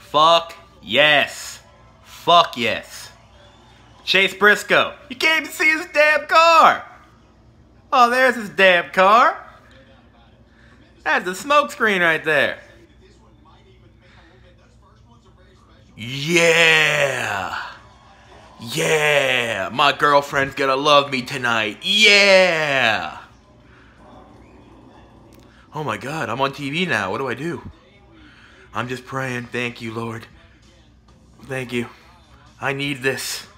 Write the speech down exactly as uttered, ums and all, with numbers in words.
Fuck yes. Fuck yes. Chase Briscoe. You can't even see his damn car. Oh, there's his damn car. That's the smoke screen right there. Yeah. Yeah. My girlfriend's gonna love me tonight. Yeah. Oh my God, I'm on T V now. What do I do? I'm just praying. Thank you, Lord. Thank you. I need this.